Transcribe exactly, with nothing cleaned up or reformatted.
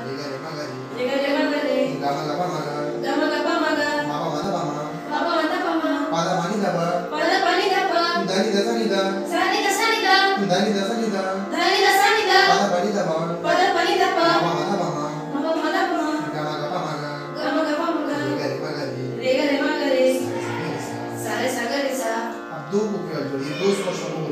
Riga re magari. Riga re magari. Gama gama maga. Gama gama maga. Mama mata mama. Mama mata mama. Pada pani daba. Pada pani daba. Dani da sani da. Sani da sani da. Dani da sani da. Dani da sani da. Pada pani daba. Pada pani daba. Mama mata mama. Mama mata mama. Gama gama maga. Gama gama maga. Riga re magari. Riga re magari. Sare sare sa. Sare sa gare sa. Ab dopo che ho il dos posso